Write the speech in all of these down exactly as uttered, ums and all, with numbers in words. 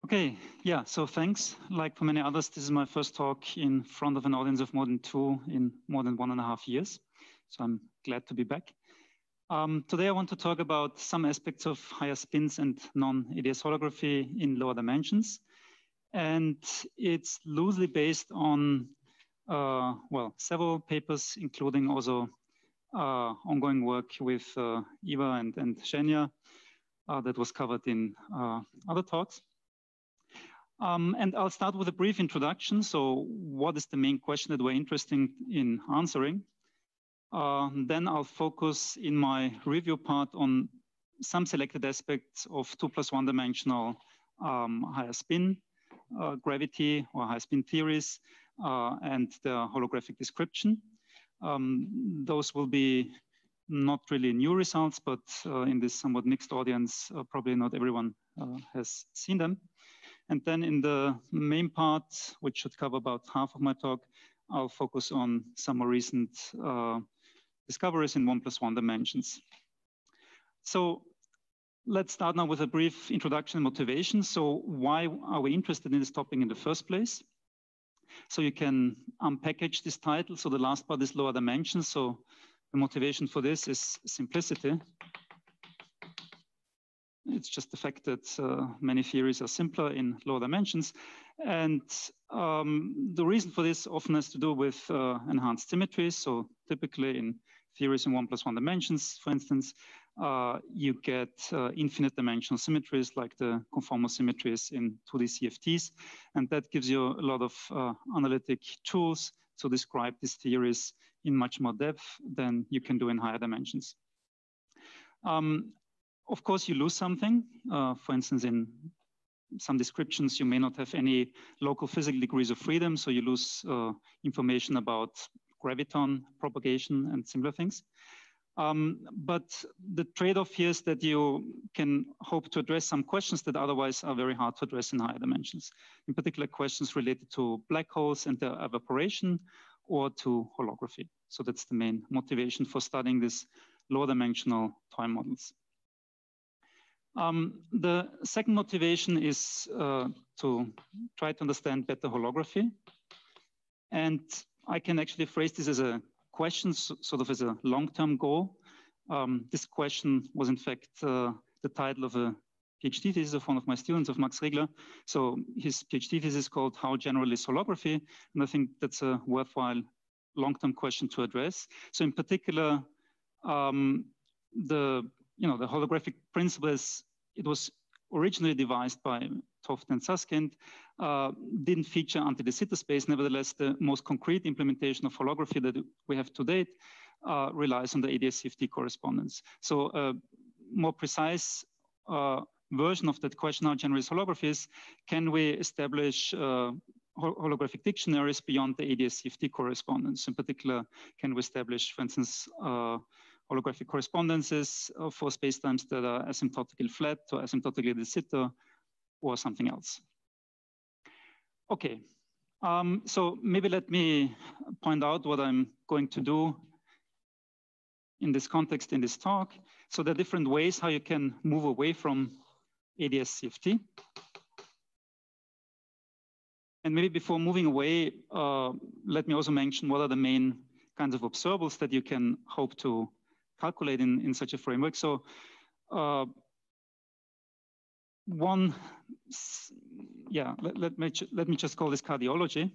Okay, yeah, so thanks. Like for many others, this is my first talk in front of an audience of more than two in more than one and a half years. So I'm glad to be back. Um, today I want to talk about some aspects of higher spins and non-A D S holography in lower dimensions. And it's loosely based on, uh, well, several papers, including also uh, ongoing work with uh, Eva and, and Shenya uh, that was covered in uh, other talks. Um, and I'll start with a brief introduction. So what is the main question that we're interested in answering? Uh, then I'll focus in my review part on some selected aspects of two plus one dimensional um, higher spin uh, gravity or high spin theories uh, and the holographic description. Um, those will be not really new results, but uh, in this somewhat mixed audience, uh, probably not everyone uh, has seen them. And then in the main part, which should cover about half of my talk, I'll focus on some more recent uh, discoveries in one plus one dimensions. So let's start now with a brief introduction and motivation. So why are we interested in this topic in the first place? So you can unpackage this title. So the last part is lower dimensions. So the motivation for this is simplicity. It's just the fact that uh, many theories are simpler in lower dimensions. And um, the reason for this often has to do with uh, enhanced symmetries. So typically in theories in one plus one dimensions, for instance, uh, you get uh, infinite dimensional symmetries like the conformal symmetries in two D C F Ts. And that gives you a lot of uh, analytic tools to describe these theories in much more depth than you can do in higher dimensions. Um, Of course, you lose something. Uh, for instance, in some descriptions, you may not have any local physical degrees of freedom, so you lose uh, information about graviton propagation and similar things. Um, but the trade-off here is that you can hope to address some questions that otherwise are very hard to address in higher dimensions. In particular, questions related to black holes and their evaporation or to holography. So that's the main motivation for studying these lower dimensional toy models. Um, the second motivation is uh, to try to understand better holography. And I can actually phrase this as a question, so, sort of as a long-term goal. Um, this question was in fact uh, the title of a PhD thesis of one of my students, of Max Regler. So his PhD thesis is called How General is Holography? And I think that's a worthwhile long-term question to address. So in particular, um, the you know, the holographic principle is, it was originally devised by Toft and Susskind, uh, didn't feature until the Sitter space. Nevertheless, the most concrete implementation of holography that we have to date uh, relies on the A D S C F T correspondence. So a more precise uh, version of that question, how general is holography, is, can we establish uh, holographic dictionaries beyond the A D S C F T correspondence? In particular, can we establish, for instance, uh, holographic correspondences uh, for spacetimes that are asymptotically flat or asymptotically de Sitter or something else? Okay, um, so maybe let me point out what I'm going to do in this context, in this talk. So there are different ways how you can move away from A D S C F T. And maybe before moving away, uh, let me also mention what are the main kinds of observables that you can hope to calculate in, in such a framework. So uh, one, yeah, let, let, me, let me just call this cardiology.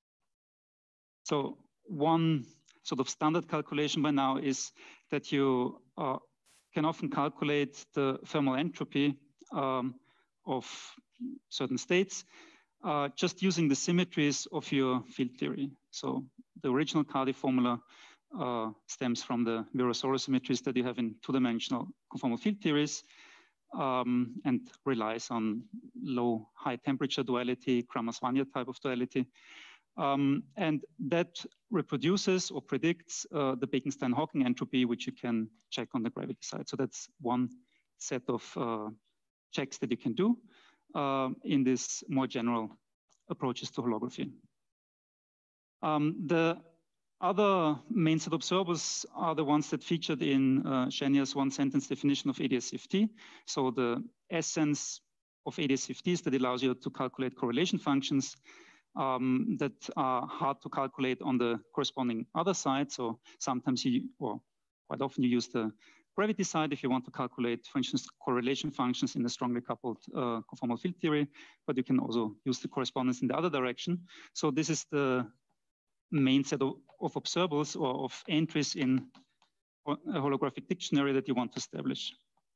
So one sort of standard calculation by now is that you uh, can often calculate the thermal entropy um, of certain states uh, just using the symmetries of your field theory. So the original Cardy formula uh, stems from the Virasoro symmetries that you have in two-dimensional conformal field theories um, and relies on low high temperature duality, Kramers-Wanier type of duality. Um, and that reproduces or predicts uh, the Bekenstein-Hawking entropy, which you can check on the gravity side. So that's one set of uh, checks that you can do uh, in this more general approaches to holography. Um, the other main set observers are the ones that featured in uh, Shenya's one-sentence definition of A D S C F T. So the essence of A D S F Ts that allows you to calculate correlation functions um, that are hard to calculate on the corresponding other side. So sometimes you, or quite often you use the gravity side if you want to calculate, for instance, correlation functions in a strongly coupled uh, conformal field theory, but you can also use the correspondence in the other direction. So this is the main set of, of observables or of entries in a holographic dictionary that you want to establish.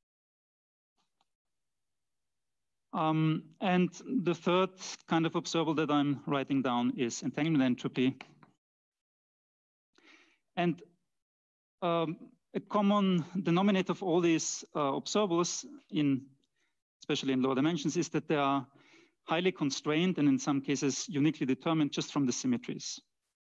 Um, and the third kind of observable that I'm writing down is entanglement entropy. And um, a common denominator of all these uh, observables, in, especially in lower dimensions, is that they are highly constrained and in some cases uniquely determined just from the symmetries.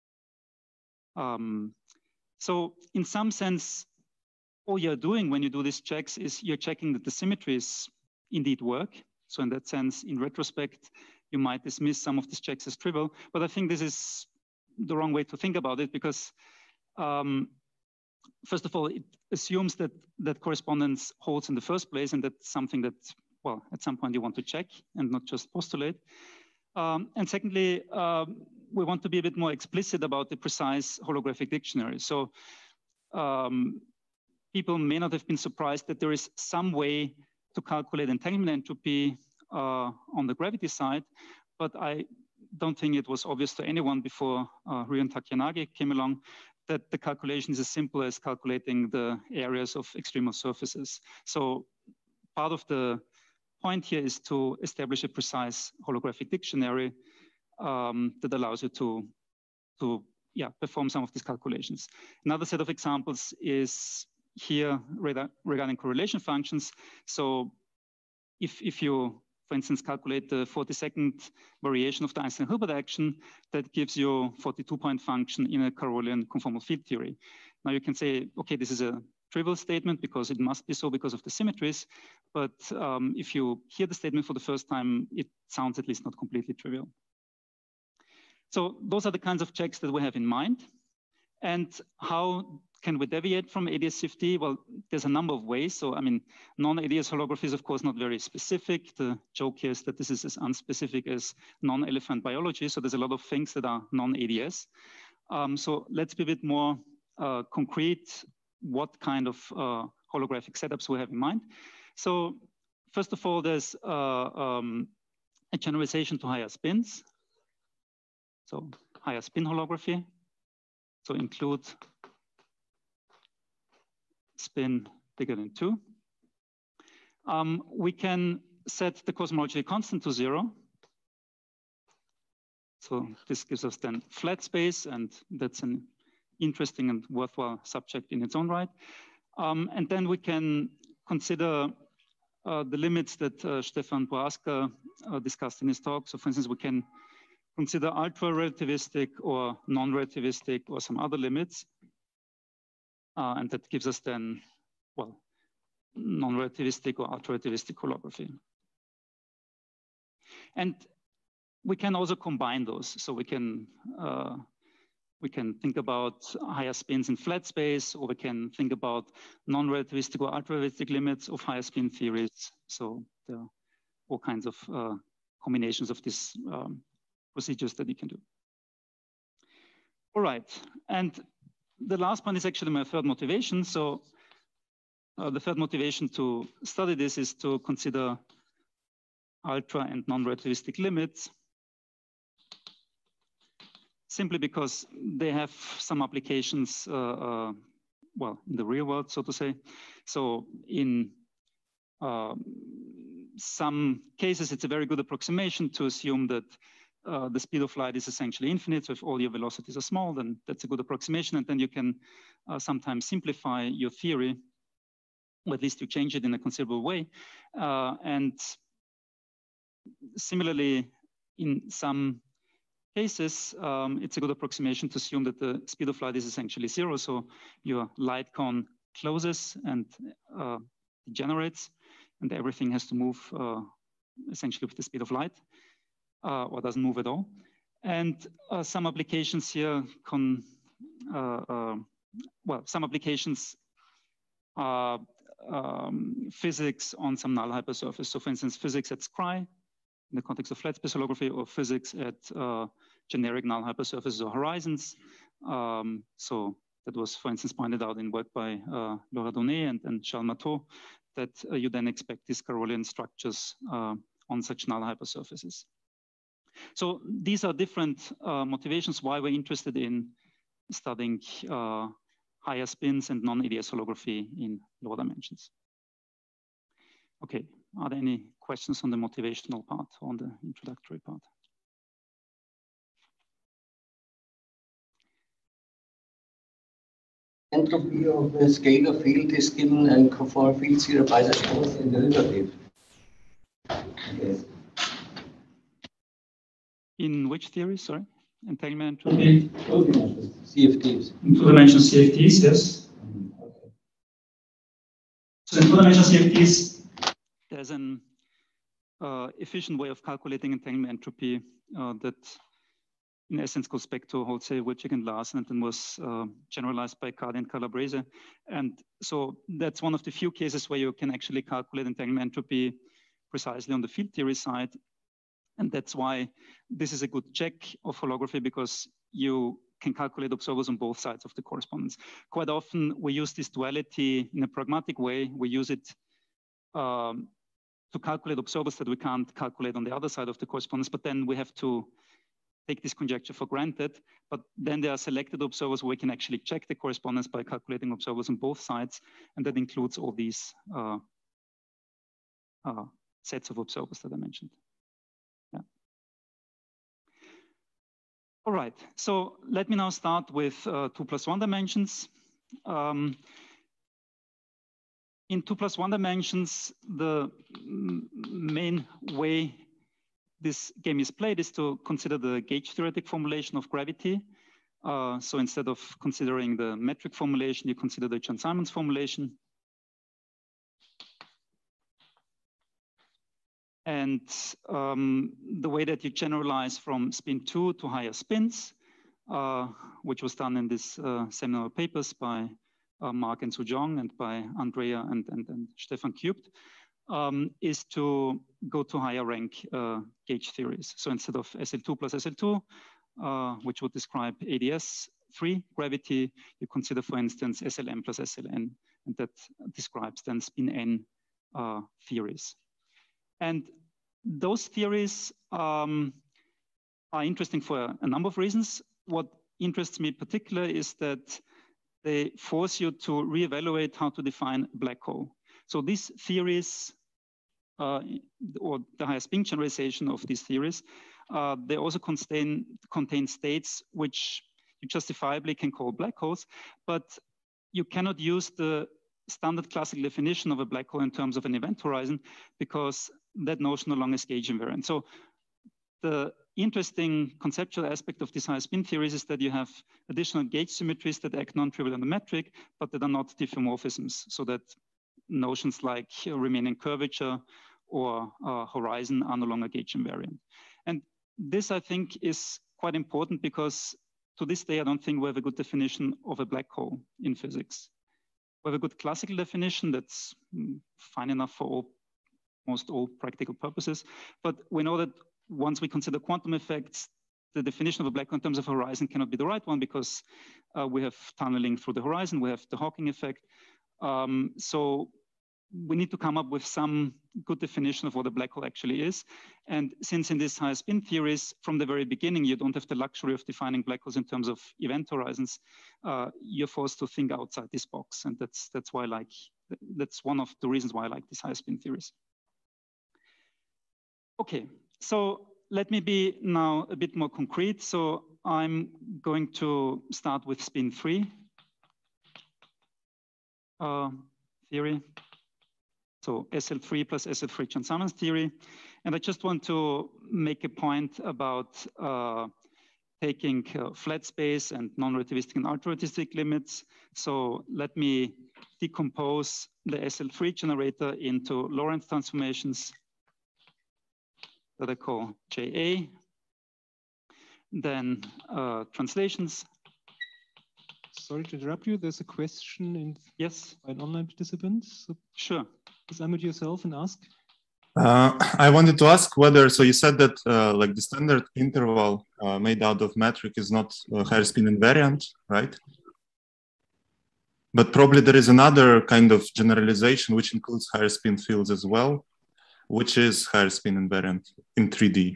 Um, so in some sense, all you're doing when you do these checks is you're checking that the symmetries indeed work. So in that sense, in retrospect, you might dismiss some of these checks as trivial, but I think this is the wrong way to think about it because um, first of all, it assumes that that correspondence holds in the first place, and that's something that, well, at some point you want to check and not just postulate. Um, and secondly, uh, we want to be a bit more explicit about the precise holographic dictionary. So um, people may not have been surprised that there is some way to calculate entanglement entropy uh, on the gravity side, but I don't think it was obvious to anyone before uh, Ryu and Takiyanagi came along that the calculation is as simple as calculating the areas of extremal surfaces. So part of the point here is to establish a precise holographic dictionary um, that allows you to, to yeah, perform some of these calculations. Another set of examples is here regarding correlation functions. So if, if you, for instance, calculate the forty-second variation of the Einstein-Hilbert action, that gives you forty-two point function in a Carolean conformal field theory. Now you can say, okay, this is a trivial statement because it must be so because of the symmetries. But um, if you hear the statement for the first time, it sounds at least not completely trivial. So those are the kinds of checks that we have in mind. And how can we deviate from A D S F T? Well, there's a number of ways. So, I mean, non-A D S holography is, of course, not very specific. The joke here is that this is as unspecific as non-elephant biology. So there's a lot of things that are non-A D S. Um, so let's be a bit more uh, concrete what kind of uh, holographic setups we have in mind. So first of all, there's uh, um, a generalization to higher spins. So higher spin holography. So include spin bigger than two. Um, we can set the cosmological constant to zero. So this gives us then flat space, and that's an interesting and worthwhile subject in its own right. Um, and then we can consider uh, the limits that uh, Stefan Boaska uh, discussed in his talk. So for instance, we can consider ultra-relativistic or non-relativistic or some other limits. Uh, and that gives us then, well, non-relativistic or ultra-relativistic holography. And we can also combine those. So we can, uh, we can think about higher spins in flat space, or we can think about non-relativistic or ultra-relativistic limits of higher spin theories. So there are all kinds of uh, combinations of these um, procedures that you can do. All right, and the last one is actually my third motivation. So uh, the third motivation to study this is to consider ultra and non-relativistic limits, simply because they have some applications, uh, uh, well, in the real world, so to say. So in uh, some cases, it's a very good approximation to assume that uh, the speed of light is essentially infinite. So if all your velocities are small, then that's a good approximation. And then you can uh, sometimes simplify your theory, or at least you change it in a considerable way. Uh, and similarly, in some cases, um, it's a good approximation to assume that the speed of light is essentially zero. So your light cone closes and uh, degenerates, and everything has to move uh, essentially with the speed of light, uh, or doesn't move at all. And uh, some applications here can, uh, uh, well, some applications uh, um, physics on some null hypersurface. So for instance, physics at Scri in the context of flat space holography, or physics at uh, generic null hypersurfaces or horizons. Um, so that was, for instance, pointed out in work by uh, Laura Donnet and, and Charles Matteau, that uh, you then expect these Carolian structures uh, on such null hypersurfaces. So these are different uh, motivations why we're interested in studying uh, higher spins and non-A D S holography in lower dimensions. Okay, are there any questions on the motivational part, on the introductory part? Entropy of the scalar field is given and for field zero by the source in derivative. Yes. In which theory, sorry? Entanglement entropy? Okay. C F Ts. In two-dimensional C F Ts, yes. Mm, okay. So in two-dimensional C F Ts, there's an uh, efficient way of calculating entanglement entropy uh, that in essence goes back to Holzhey, Wilczek, and Larsen, and then was uh, generalized by Cardi and Calabrese. And so that's one of the few cases where you can actually calculate entanglement entropy precisely on the field theory side. And that's why this is a good check of holography, because you can calculate observers on both sides of the correspondence. Quite often we use this duality in a pragmatic way. We use it um, to calculate observers that we can't calculate on the other side of the correspondence, but then we have to take this conjecture for granted. But then there are selected observers where we can actually check the correspondence by calculating observers on both sides. And that includes all these uh, uh, sets of observers that I mentioned. Yeah. All right, so let me now start with uh, two plus one dimensions. Um, in two plus one dimensions, the main way this game is played is to consider the gauge theoretic formulation of gravity. Uh, so instead of considering the metric formulation, you consider the Chern-Simons formulation. And um, the way that you generalize from spin two to higher spins, uh, which was done in these uh, seminal papers by uh, Mark and Su Zhong and by Andrea and, and, and Stefan Cubed, um, is to go to higher rank uh, gauge theories. So instead of S L two plus S L two, uh, which would describe A D S three gravity, you consider, for instance, S L M plus S L N, and that describes then spin N uh, theories. And those theories um, are interesting for a number of reasons. What interests me particularly is that they force you to reevaluate how to define a black hole. So these theories, uh, or the higher spin generalization of these theories, uh, they also contain, contain states which you justifiably can call black holes, but you cannot use the standard classical definition of a black hole in terms of an event horizon, because that notion no longer is gauge invariant. So the interesting conceptual aspect of these high spin theories is that you have additional gauge symmetries that act non-trivial on the metric, but that are not diffeomorphisms, so that notions like remaining curvature or uh, horizon are no longer gauge invariant. And this, I think, is quite important, because to this day, I don't think we have a good definition of a black hole in physics. We have a good classical definition that's fine enough for all, most all practical purposes, but we know that once we consider quantum effects, the definition of a black hole in terms of horizon cannot be the right one, because uh, we have tunneling through the horizon, we have the Hawking effect. Um, so we need to come up with some good definition of what a black hole actually is. And since in these high spin theories, from the very beginning, you don't have the luxury of defining black holes in terms of event horizons, uh, you're forced to think outside this box. And that's, that's why I like, that's one of the reasons why I like these high spin theories. Okay, so let me be now a bit more concrete. So I'm going to start with spin three uh, theory. So S L three plus S L three Chern-Simons theory. And I just want to make a point about uh, taking uh, flat space and non-relativistic and ultra-relativistic limits. So let me decompose the S L three generator into Lorentz transformations that I call J A. Then uh, translations. sorry to interrupt you. There's a question in Yes, by an online participant. So sure. please unmute yourself and ask. Uh, I wanted to ask whether, so you said that uh, like the standard interval uh, made out of metric is not uh, higher spin invariant, right? But probably there is another kind of generalization which includes higher spin fields as well, which is higher spin invariant in three D.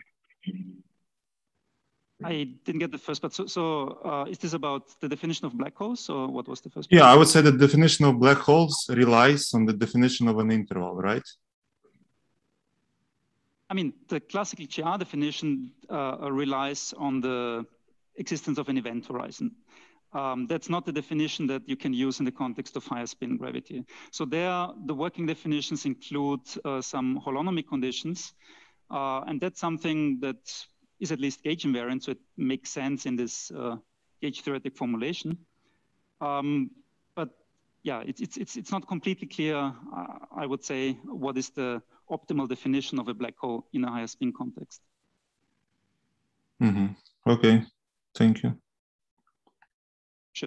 I didn't get the first part. So, so uh, is this about the definition of black holes, or what was the first part? Yeah, I would say the definition of black holes relies on the definition of an interval, right? I mean, the classical G R definition uh, relies on the existence of an event horizon. Um, that's not the definition that you can use in the context of higher spin gravity. So there, the working definitions include uh, some holonomy conditions, uh, and that's something that is at least gauge invariant, so it makes sense in this uh, gauge theoretic formulation. Um, but yeah, it's, it's, it's, it's not completely clear, uh, I would say, what is the optimal definition of a black hole in a higher spin context. Mm-hmm. Okay, thank you. Sure.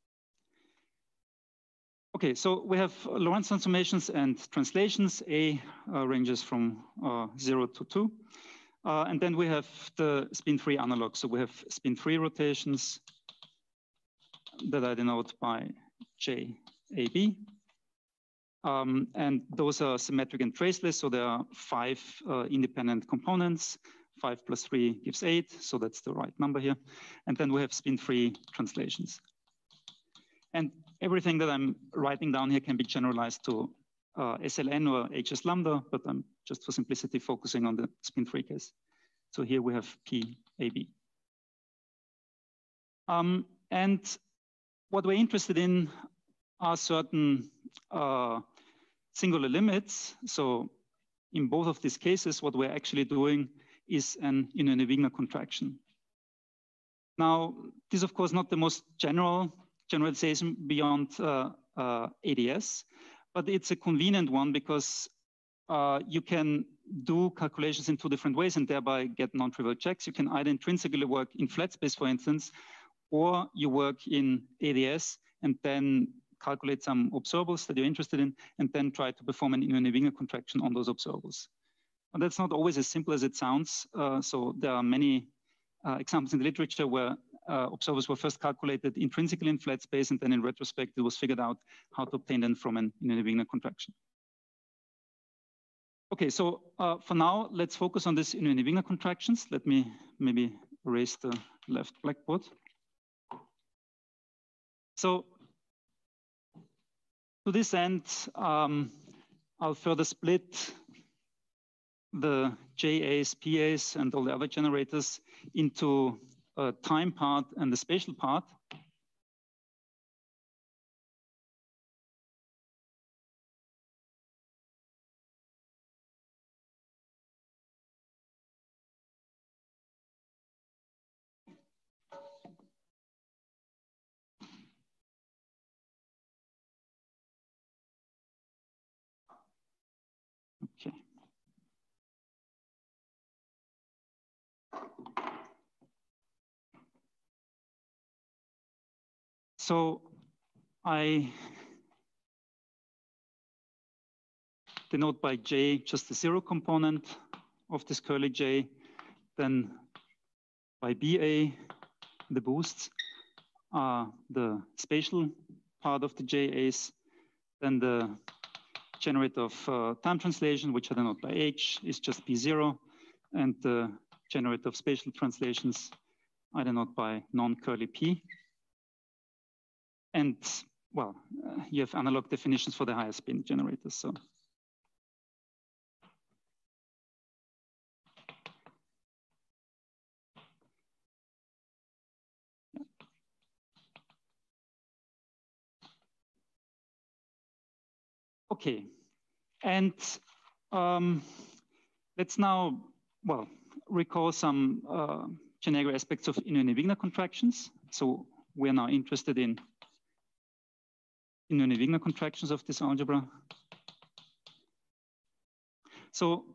Okay, so we have Lorentz transformations and translations. A uh, ranges from uh, zero to two. Uh, and then we have the spin-free analog. So we have spin-free rotations that I denote by J A B. Um, and those are symmetric and traceless. So there are five uh, independent components. Five plus three gives eight. So that's the right number here. And then we have spin-free translations. And everything that I'm writing down here can be generalized to uh, S L N or H S lambda, but I'm just for simplicity focusing on the spin-free case. So here we have P A B. Um, and what we're interested in are certain uh, singular limits. So in both of these cases, what we're actually doing is an Inouye-Wigner contraction. Now, this is of course not the most general generalization beyond uh, uh, A D S, but it's a convenient one because uh, you can do calculations in two different ways and thereby get non-trivial checks. You can either intrinsically work in flat space, for instance, or you work in A D S and then calculate some observables that you're interested in and then try to perform an Inouye-Wigner contraction on those observables. And that's not always as simple as it sounds. Uh, so there are many uh, examples in the literature where uh, observers were first calculated intrinsically in flat space, and then in retrospect, it was figured out how to obtain them from an Inouye-Wigner contraction. Okay, so uh, for now, let's focus on this Inouye-Wigner contractions. Let me maybe erase the left blackboard. So to this end, um, I'll further split the J As, P As, and all the other generators into a time part and the spatial part. Okay. So I denote by J just the zero component of this curly J, then by B A, the boosts are the spatial part of the J As, then the generator of uh, time translation, which I denote by H, is just P zero, and the generator of spatial translations I denote by non-curly P. And well, uh, you have analog definitions for the higher spin generators. So okay, and um, let's now, well, recall some uh, generic aspects of Inouye-Wigner contractions. So we're now interested in Inouye-Wigner contractions of this algebra. So,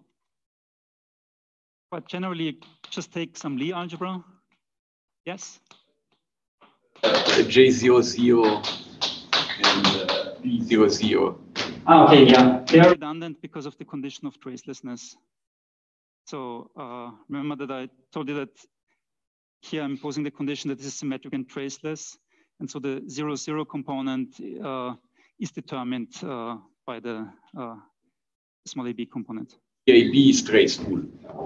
but generally, just take some Lie algebra. Yes? uh, J zero zero and uh, B zero zero. Ah, okay, yeah. They are redundant because of the condition of tracelessness. So uh, remember that I told you that here I'm posing the condition that this is symmetric and traceless. And so the zero, zero component uh, is determined uh, by the uh, small a b component. A B is traceful.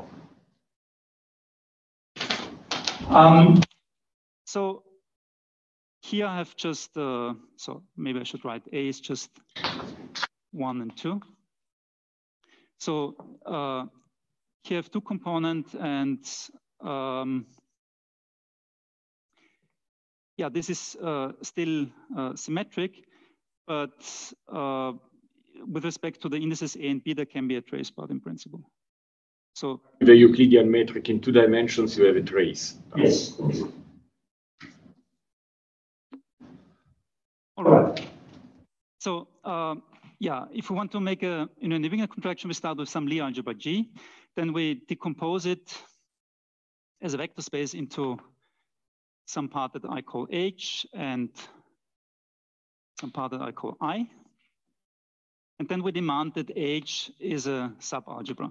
Um, so here I have just, uh, so maybe I should write A is just one and two. So uh, here I have two components and um, yeah, this is uh, still uh, symmetric, but uh, with respect to the indices A and B, there can be a trace part in principle. So the Euclidean metric in two dimensions, you have a trace. Yes. All right. So uh, yeah, if we want to make a you know, Wigner contraction, we start with some Lie algebra G. Then we decompose it as a vector space into some part that I call H and some part that I call I. And then we demand that H is a subalgebra.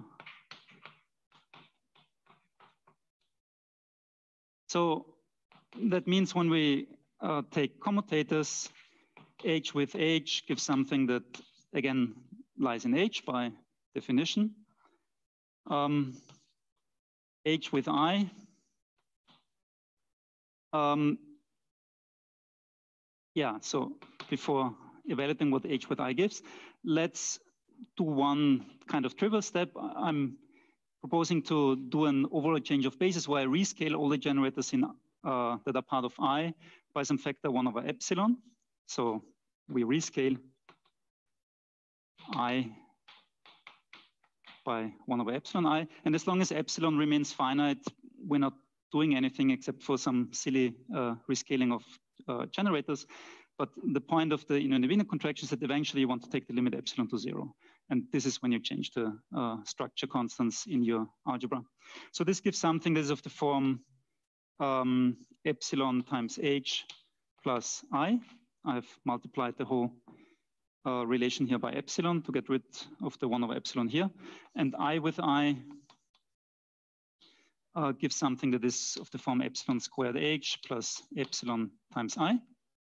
So that means when we uh, take commutators, H with H gives something that, again, lies in H by definition. Um, H with I. Um, yeah, so before evaluating what H with I gives, let's do one kind of trivial step. I'm proposing to do an overall change of basis where I rescale all the generators in uh, that are part of I by some factor one over epsilon. So we rescale I by one over epsilon I. And as long as epsilon remains finite, we're not doing anything except for some silly uh, rescaling of uh, generators. But the point of the you know, Wigner contraction is that eventually you want to take the limit epsilon to zero. And this is when you change the uh, structure constants in your algebra. So this gives something that is of the form um, epsilon times H plus I. I've multiplied the whole uh, relation here by epsilon to get rid of the one over epsilon here. And I with I uh, gives something that is of the form epsilon squared H plus epsilon times I.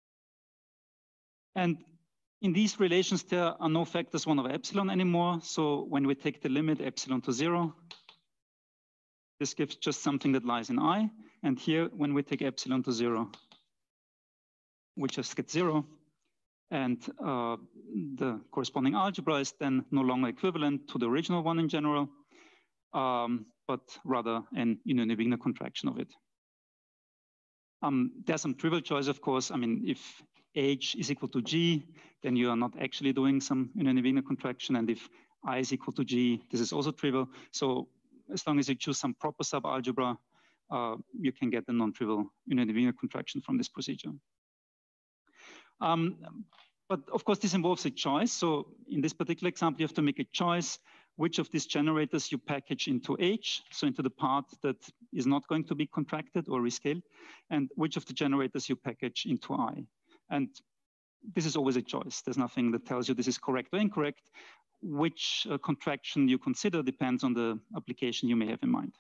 And in these relations, there are no factors one over epsilon anymore. So when we take the limit epsilon to zero, this gives just something that lies in I. And here, when we take epsilon to zero, we just get zero. And uh, the corresponding algebra is then no longer equivalent to the original one in general, um, but rather an you know, Wigner contraction of it. Um, there's some trivial choice, of course. I mean, if H is equal to G, then you are not actually doing some you know, Wigner contraction. And if I is equal to G, this is also trivial. So as long as you choose some proper subalgebra, uh, you can get a non-trivial you know, Wigner contraction from this procedure. Um, but of course, this involves a choice. So in this particular example, you have to make a choice which of these generators you package into H, so into the part that is not going to be contracted or rescaled, and which of the generators you package into I. And this is always a choice. There's nothing that tells you this is correct or incorrect. Which uh, contraction you consider depends on the application you may have in mind.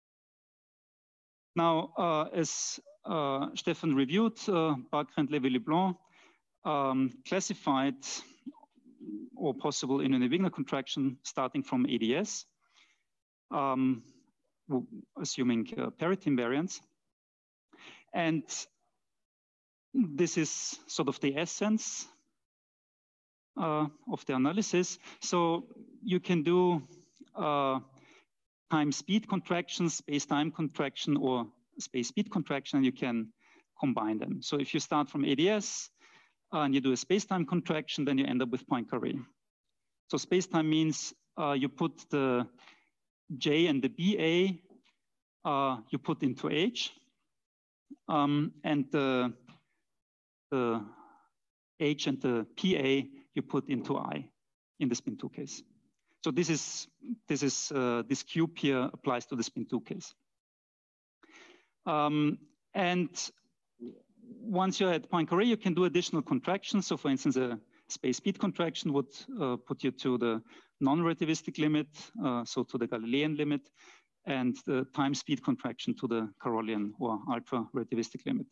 Now, uh, as uh, Stefan reviewed, uh, Barker and Lévy-Leblanc um, classified or possible in a Wigner contraction starting from A D S, um, assuming uh, parity invariance. And this is sort of the essence uh, of the analysis. So you can do uh, time speed contraction, space time contraction, or space speed contraction, and you can combine them. So if you start from A D S uh, and you do a space time contraction, then you end up with Poincaré. So space time means uh, you put the J and the B A, uh, you put into H, um, and the, the H and the P A you put into I in the spin two case. So this is this is uh, this cube here applies to the spin two case. Um, and once you're at Poincare, you can do additional contractions. So for instance, a space speed contraction would uh, put you to the non-relativistic limit, uh, so to the Galilean limit, and the time speed contraction to the Carolian or ultra-relativistic limit.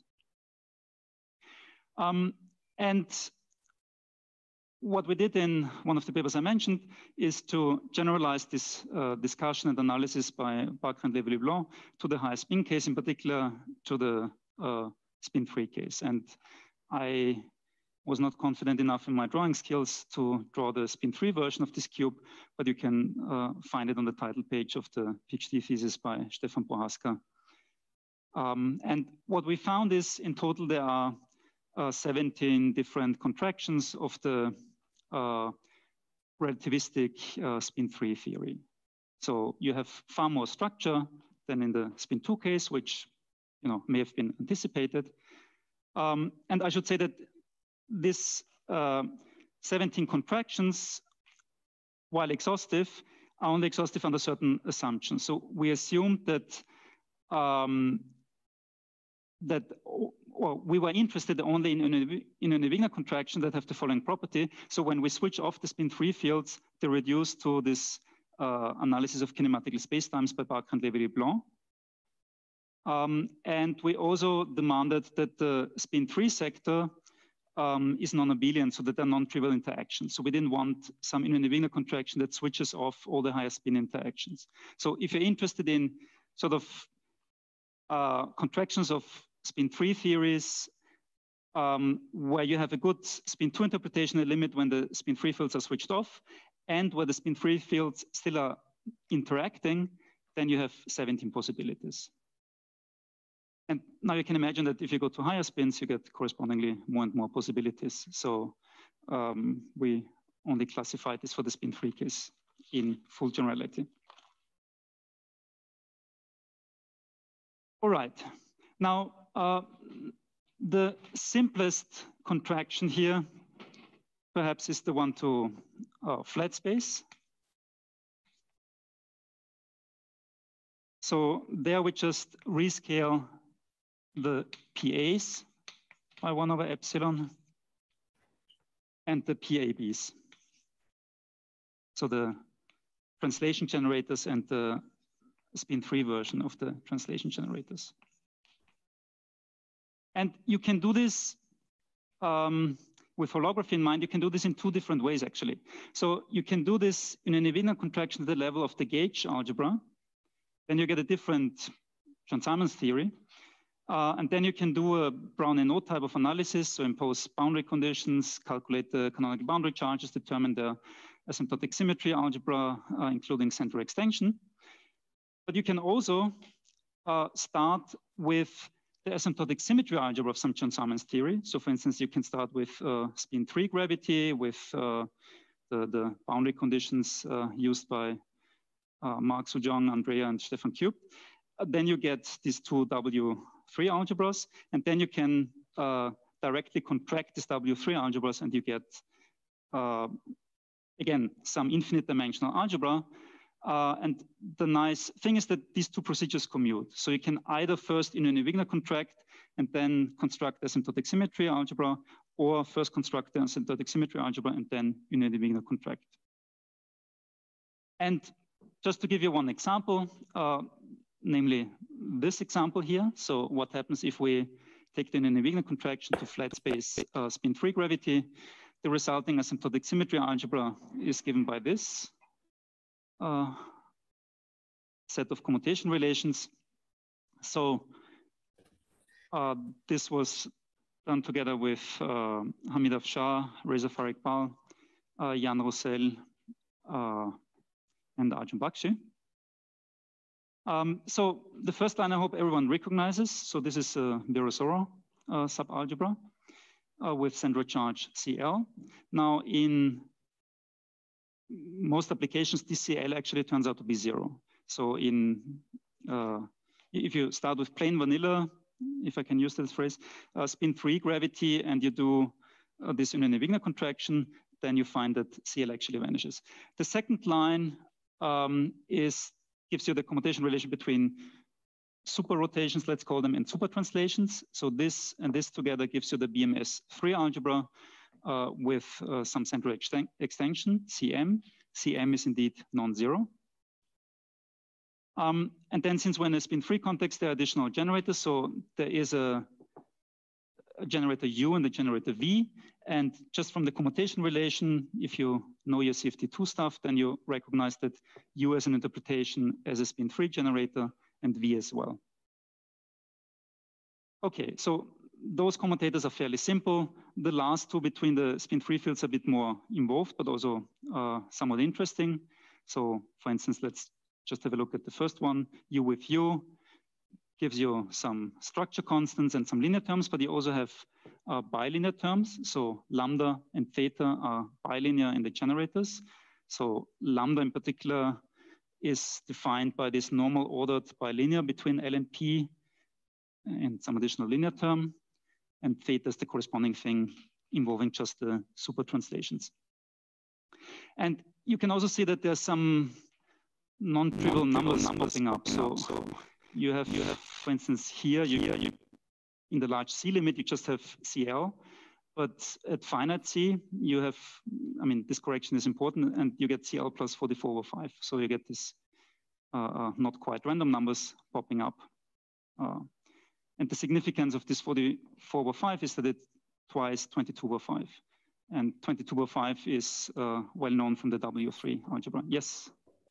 Um, and what we did in one of the papers I mentioned is to generalize this uh, discussion and analysis by Barker and Lévy-Leblanc to the high spin case, in particular to the uh, spin-free case. And I was not confident enough in my drawing skills to draw the spin-free version of this cube, but you can uh, find it on the title page of the PhD thesis by Stefan Prohaska. Um, and what we found is in total there are uh, seventeen different contractions of the uh, relativistic uh, spin-free theory. So you have far more structure than in the spin two case, which you know may have been anticipated. Um, and I should say that this uh, seventeen contractions, while exhaustive, are only exhaustive under certain assumptions. So we assumed that um, that well, we were interested only in, in, in an Wigner contraction that have the following property. So when we switch off the spin-free fields, they reduce to this uh, analysis of kinematical spacetimes by Barker and Lévy-Leblanc. Um, and we also demanded that the spin-free sector um, is non-abelian, so that they're non-trivial interactions. So we didn't want some Wigner contraction that switches off all the higher spin interactions. So if you're interested in sort of uh, contractions of spin-free theories um, where you have a good spin-two interpretation, a limit when the spin-free fields are switched off, and where the spin-free fields still are interacting, then you have seventeen possibilities. And now you can imagine that if you go to higher spins, you get correspondingly more and more possibilities. So um, we only classified this for the spin-free case in full generality. All right. Now, uh, the simplest contraction here perhaps is the one to uh, flat space. So there we just rescale the P As by one over epsilon and the P A Bs. So the translation generators and the spin-free version of the translation generators. And you can do this um, with holography in mind. You can do this in two different ways, actually. So you can do this in an Wigner contraction at the level of the gauge algebra. Then you get a different Chern-Simons theory. Uh, and then you can do a Brown-Hénault type of analysis, so impose boundary conditions, calculate the canonical boundary charges, determine the asymptotic symmetry algebra, uh, including center extension. But you can also uh, start with the asymptotic symmetry algebra of some Chern-Simons theory. So for instance, you can start with uh, spin three gravity, with uh, the, the boundary conditions uh, used by uh, Mark Sujong, Andrea, and Stefan Cube. Uh, then you get these two W three algebras, and then you can uh, directly contract these W three algebras, and you get, uh, again, some infinite dimensional algebra. Uh, and the nice thing is that these two procedures commute. So you can either first in an Wigner contract and then construct asymptotic symmetry algebra, or first construct the asymptotic symmetry algebra and then in an Wigner contract. And just to give you one example, uh, namely this example here. So what happens if we take the Wigner contraction to flat space uh, spin-free gravity? The resulting asymptotic symmetry algebra is given by this Uh, set of commutation relations. So uh, this was done together with uh, Hamid Afshar, Reza Farah-Iqbal, uh, Jan Roussel, uh, and Arjun Bakshi. Um, so the first line I hope everyone recognizes. So this is a Virasoro uh, subalgebra uh, with central charge C L. Now in most applications, this C L actually turns out to be zero. So in, uh, if you start with plain vanilla, if I can use that phrase, uh, spin-free gravity, and you do uh, this in an Wigner contraction, then you find that C L actually vanishes. The second line um, is gives you the commutation relation between super rotations, let's call them, and super translations. So this and this together gives you the B M S three algebra uh, with uh, some central exten extension, C M. C M is indeed non-zero. Um, and then since we're in a spin-free context, there are additional generators. So there is a, a generator U and the generator V. And just from the commutation relation, if you know your C F T two stuff, then you recognize that U as an interpretation as a spin-free generator and V as well. Okay, so those commutators are fairly simple. The last two between the spin-free fields are a bit more involved, but also uh, somewhat interesting. So for instance, let's just have a look at the first one. U with U gives you some structure constants and some linear terms, but you also have uh, bilinear terms. So lambda and theta are bilinear in the generators. So lambda in particular is defined by this normal ordered bilinear between L and P and some additional linear term. And theta is the corresponding thing involving just the super translations. And you can also see that there's some non-trivial numbers, numbers popping up. So, so you have, you have, for instance, here, you, you, in the large C limit, you just have C L. But at finite C, you have, I mean, this correction is important, and you get C L plus forty-four over five. So you get this uh, uh, not quite random numbers popping up. Uh, and the significance of this forty-four over five is that it's twice twenty-two over five. And twenty-two over five is uh, well known from the W three algebra. Yes?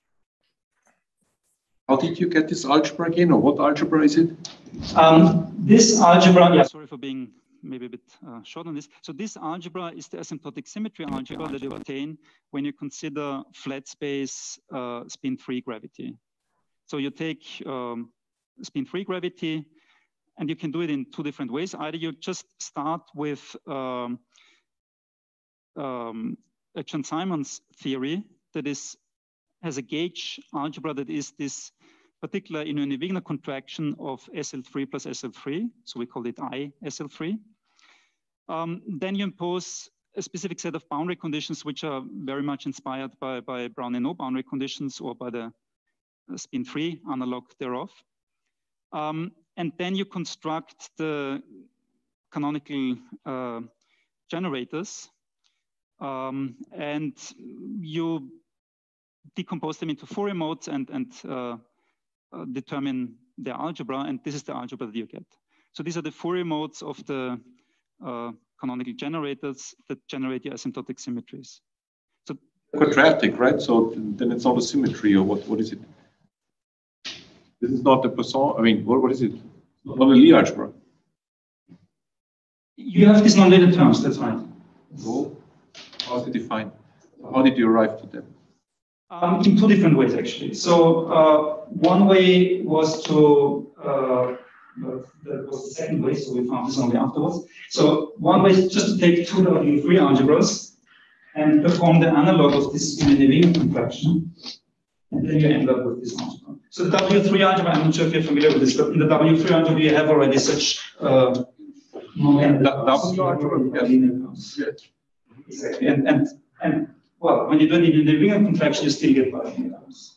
How did you get this algebra again, or what algebra is it? Um, this algebra, yeah, sorry for being maybe a bit uh, short on this. So this algebra is the asymptotic symmetry algebra that you obtain when you consider flat space uh, spin-free gravity. So you take um, spin-free gravity, and you can do it in two different ways. Either you just start with um, um, a Chern-Simons theory that is has a gauge algebra that is this particular Inouye-Wigner contraction of S L three plus S L three. So we call it I S L three. Um, then you impose a specific set of boundary conditions, which are very much inspired by, by Brown-Hénault boundary conditions or by the spin-free analog thereof. Um, and then you construct the canonical uh, generators, um, and you decompose them into Fourier modes and, and uh, uh, determine their algebra, and this is the algebra that you get. So these are the Fourier modes of the uh, canonical generators that generate your asymptotic symmetries. So quadratic, right? So then it's not a symmetry, or what? What is it? This is not the Poisson. I mean, what, what is it? Not a Lie algebra. You have these non-linear terms. That's right. So how is it defined? How did you arrive to them? Um, in two different ways, actually. So uh, one way was to, uh, that was the second way, so we found this only afterwards. So one way is just to take two W three algebras and perform the analog of this Inouye-Wigner contraction, and then you end up with this algebra. So the W three algebra, I'm not sure if you're familiar with this, but in the W three algebra you have already such uh, non-linear terms. Exactly, and, and, and well, when you do it in the Wigner contraction, you still get bilinear terms.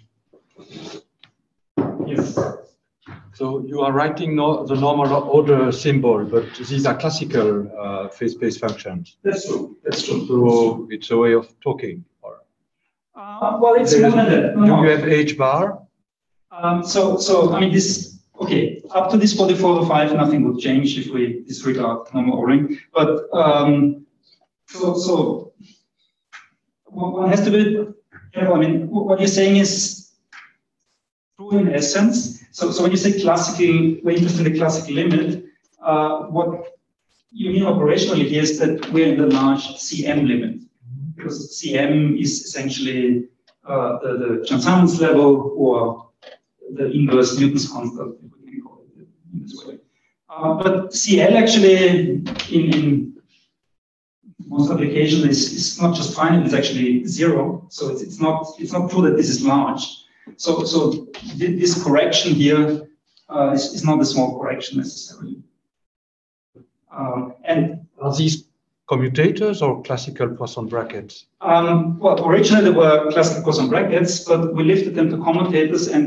Yes. So you are writing no, the normal order symbol, but these are classical uh, phase space functions. That's true. That's true. So it's a way of talking. Or uh, well, it's more than that. No, do no. you have H bar? Um, so, so I mean, this okay. Up to this forty-four over five, nothing would change if we disregard normal ordering. But um, so, so. One has to be careful. I mean, what you're saying is true in essence. So, so when you say classical, we're interested in the classical limit, uh, what you mean operationally here is that we're in the large C M limit, because C M is essentially uh, the, the Chern-Simons level or the inverse Newton's constant, if we can call it in this way. Uh, but C L actually in, in most application is, is not just finite, it's actually zero. So it's, it's not it's not true that this is large. So so th this correction here uh, is, is not a small correction necessarily. Um, and are these commutators or classical Poisson brackets? Um, well, originally they were classical Poisson brackets, but we lifted them to commutators, and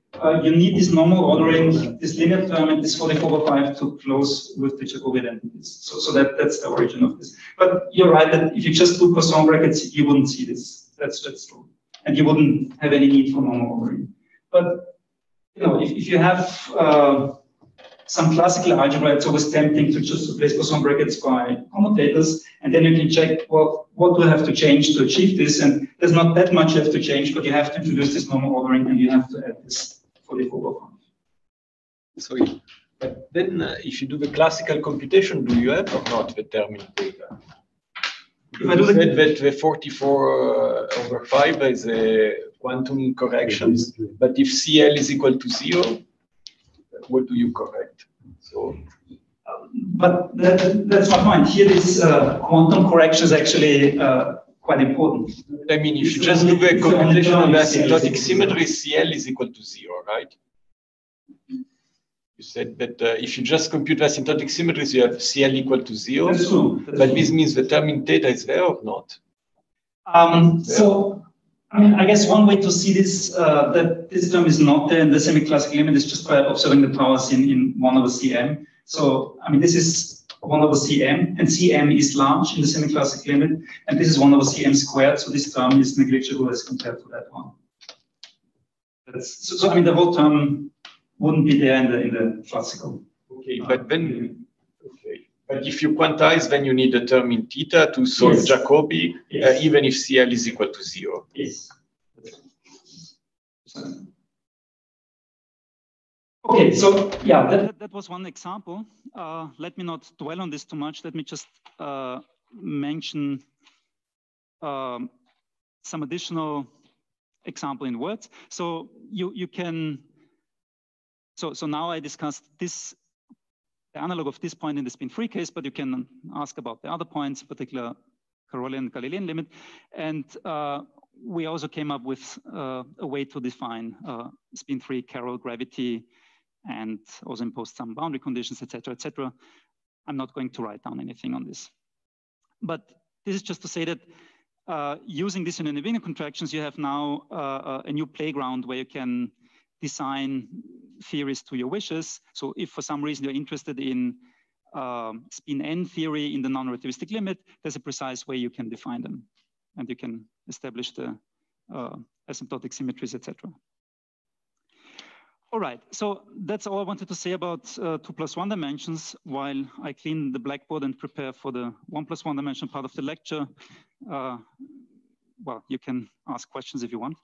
uh, you need this normal ordering, this linear term, and this forty-four over five to close with the Jacobi identities. So, so that, that's the origin of this. But you're right that if you just do Poisson brackets, you wouldn't see this. That's, that's true. And you wouldn't have any need for normal ordering. But you know, if, if you have uh, some classical algebra, it's always tempting to just replace Poisson brackets by commutators, and then you can check, well, what do I have to change to achieve this? And there's not that much you have to change, but you have to introduce this normal ordering, and you have to add this forty-four over five. So, but then uh, if you do the classical computation, do you have or not the terminal data? If I do You the, said that the forty-four uh, over five is a quantum corrections, but if C L is equal to zero, what do you correct? So, but that, that's my point. Here, this uh, quantum correction is actually uh, quite important. I mean, if you just do the computation of the asymptotic symmetry, C L is equal to zero, right? You said that uh, if you just compute the asymptotic symmetries, you have C L equal to zero. That's true. That's But true. this means the term in theta is there or not? Um, so, I mean, I guess one way to see this, uh, that this term is not there in the semi-classical limit is just by observing the powers in, in one over C M. So, I mean, this is one over C M, and C M is large in the semi-classical limit, and this is one over C M squared, so this term is negligible as compared to that one. That's, so, so, I mean, the whole term wouldn't be there in the, in the classical. Okay, but then, okay. But if you quantize, then you need a term in theta to solve Yes. Jacobi, Yes. uh, even if C L is equal to zero. Yes. Okay, so yeah, that, that, that was one example. Uh, let me not dwell on this too much. Let me just uh, mention um, some additional example in words. So you, you can, so, so now I discussed this, the analog of this point in the spin-free case, but you can ask about the other points, particular Carolean and Galilean limit. And uh, we also came up with uh, a way to define uh, spin-free Carroll gravity and also imposed some boundary conditions, et cetera, et cetera. I'm not going to write down anything on this. But this is just to say that uh, using this in the Newinian contractions, you have now uh, a new playground where you can design theories to your wishes. So if for some reason you're interested in um, spin n theory in the non-relativistic limit, there's a precise way you can define them. And you can establish the uh, asymptotic symmetries, et cetera. All right, so that's all I wanted to say about uh, two plus one dimensions while I clean the blackboard and prepare for the one plus one dimension part of the lecture. Uh, well, you can ask questions if you want.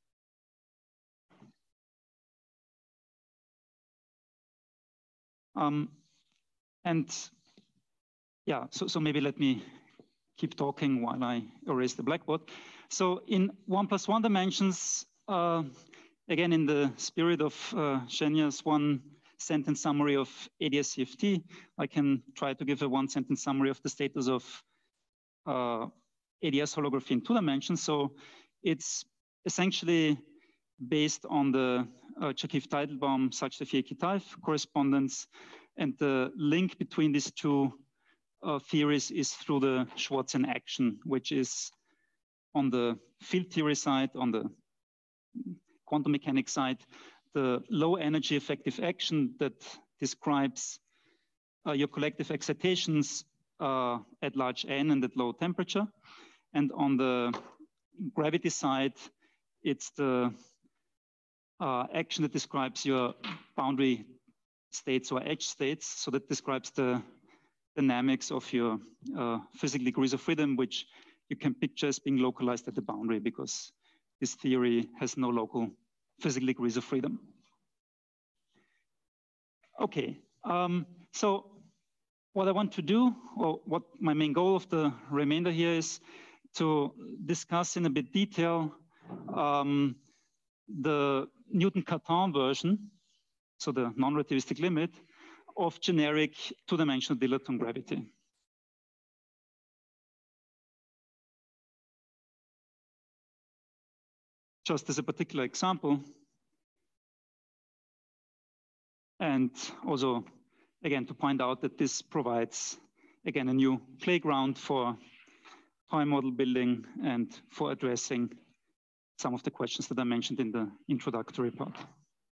Um, and yeah, so, so maybe let me keep talking while I erase the blackboard. So in one plus one dimensions, uh, again, in the spirit of uh, Shenya's one sentence summary of A D S C F T, I can try to give a one sentence summary of the status of uh, A D S holography in two dimensions. So it's essentially based on the uh, Chakif-Teitelbaum Sachdev-Yekitaev correspondence, and the link between these two uh, theories is through the Schwarzian action, which is on the field theory side, on the quantum mechanics side, the low energy effective action that describes uh, your collective excitations uh, at large n and at low temperature. And on the gravity side, it's the uh, action that describes your boundary states or edge states. So that describes the dynamics of your uh, physical degrees of freedom, which you can picture as being localized at the boundary, because this theory has no local physical degrees of freedom. Okay, um, so what I want to do, or what my main goal of the remainder here is to discuss in a bit detail um, the Newton-Cartan version, so the non-relativistic limit, of generic two-dimensional dilaton gravity. Just as a particular example, and also, again, to point out that this provides, again, a new playground for time model building and for addressing some of the questions that I mentioned in the introductory part.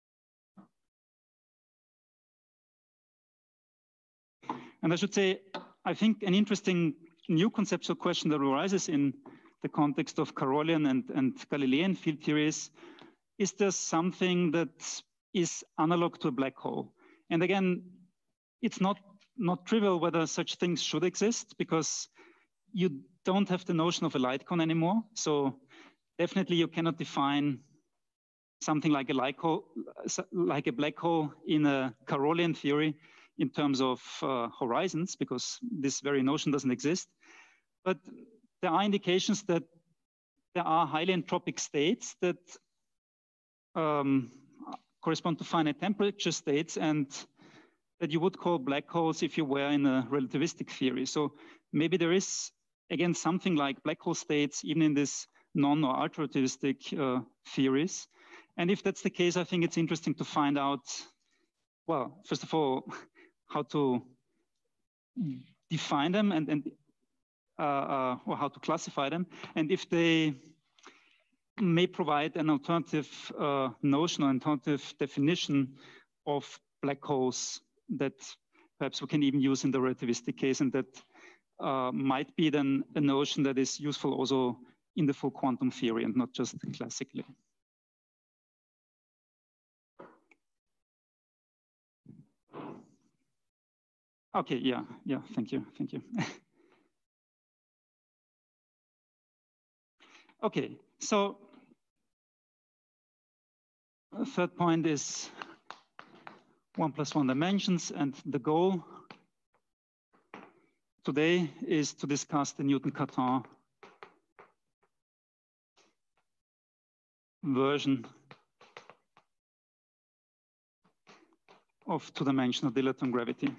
And I should say, I think an interesting new conceptual question that arises in the context of Carolian and, and Galilean field theories, is there something that is analog to a black hole? And again, it's not, not trivial whether such things should exist, because you don't have the notion of a light cone anymore. So definitely you cannot define something like a, light hole, like a black hole in a Carolian theory in terms of uh, horizons, because this very notion doesn't exist. But there are indications that there are highly entropic states that um, correspond to finite temperature states, and that you would call black holes if you were in a relativistic theory. So maybe there is, again, something like black hole states even in this non or ultra-relativistic uh, theories. And if that's the case, I think it's interesting to find out, well, first of all, how to define them and, and uh, uh, or how to classify them, and if they may provide an alternative uh, notion or alternative definition of black holes that perhaps we can even use in the relativistic case, and that uh, might be then a notion that is useful also in the full quantum theory and not just classically. Okay, yeah, yeah, thank you, thank you. Okay, so the third point is one plus one dimensions, and the goal today is to discuss the Newton-Cartan version of two-dimensional dilaton gravity.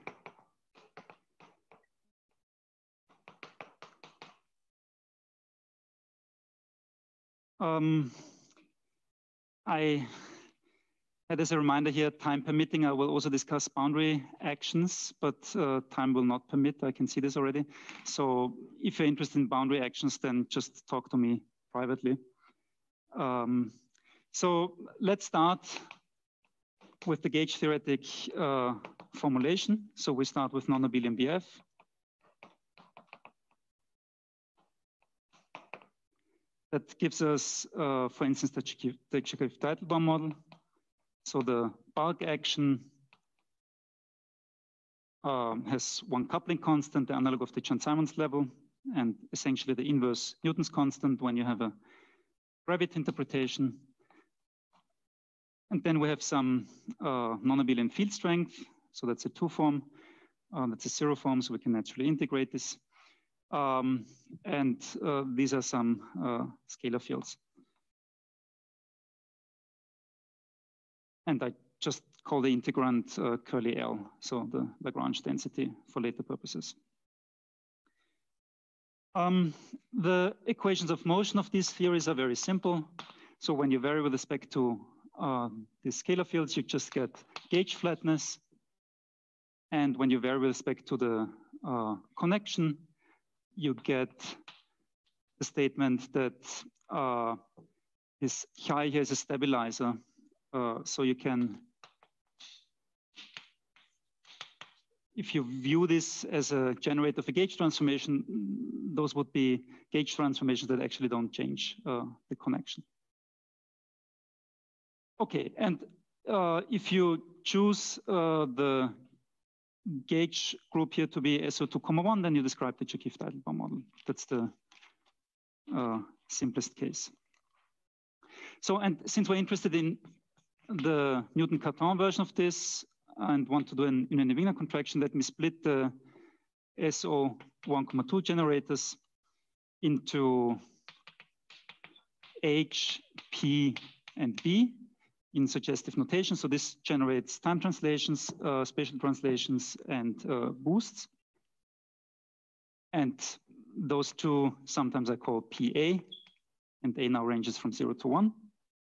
Um, I had as a reminder here, time permitting, I will also discuss boundary actions, but uh, time will not permit. I can see this already. So if you're interested in boundary actions, then just talk to me privately. Um, so let's start with the gauge theoretic uh, formulation. So we start with non-abelian B F. That gives us, uh, for instance, the Chekrev-Teitelbaum model. So the bulk action um, has one coupling constant, the analog of the Chern-Simons level, and essentially the inverse Newton's constant when you have a gravity interpretation. And then we have some uh, non-abelian field strength. So that's a two form, uh, that's a zero form, so we can naturally integrate this. Um, and uh, these are some uh, scalar fields. And I just call the integrand uh, curly L, so the Lagrange density for later purposes. Um, the equations of motion of these theories are very simple. So when you vary with respect to uh, the scalar fields, you just get gauge flatness. And when you vary with respect to the uh, connection, you get the statement that uh, this chi here is a stabilizer. Uh, so you can, if you view this as a generator of a gauge transformation, those would be gauge transformations that actually don't change uh, the connection. Okay, and uh, if you choose uh, the gauge group here to be S O two comma one, then you describe the Chekrev-Teitelbaum model. That's the uh, simplest case. So, and since we're interested in the Newton-Cartan version of this and want to do an Union-Wigner contraction, let me split the S O one comma two generators into H, P, and B in suggestive notation. So this generates time translations, uh, spatial translations, and uh, boosts. And those two sometimes I call P A, and A now ranges from zero to one.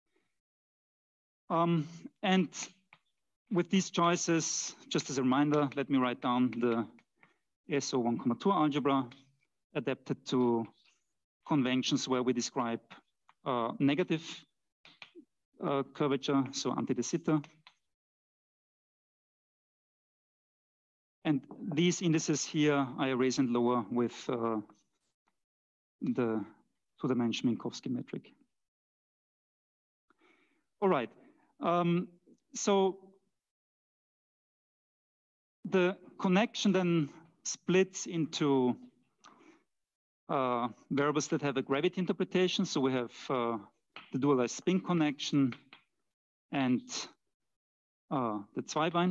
Um, and with these choices, just as a reminder, let me write down the S O one comma two algebra adapted to conventions where we describe uh, negative uh, curvature, so anti de Sitter. And these indices here I raise and lower with uh, the two-dimensional Minkowski metric. All right. Um, so the connection then splits into uh, variables that have a gravity interpretation. So we have uh, the dualized spin connection and uh, the Zweibein.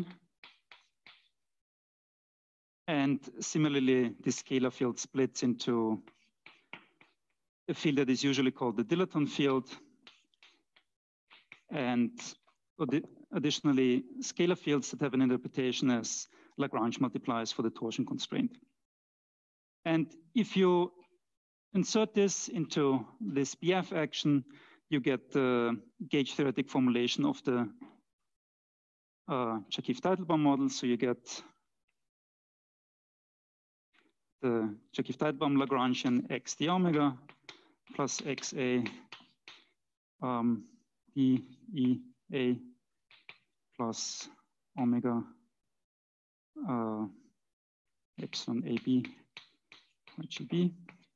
And similarly, the scalar field splits into a field that is usually called the dilaton field. And additionally, scalar fields that have an interpretation as Lagrange multipliers for the torsion constraint. And if you insert this into this B F action, you get the gauge theoretic formulation of the uh, Chakif-Teitelbaum model. So you get the Chakif-Teitelbaum Lagrangian x d omega plus xa um, d e a plus omega uh, epsilon ab G B.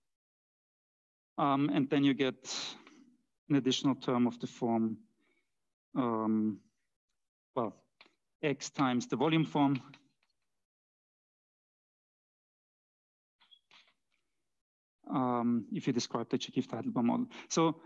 Um, and then you get an additional term of the form, um, well, x times the volume form. Um, if you describe the Chakif-Teitelbaum model. So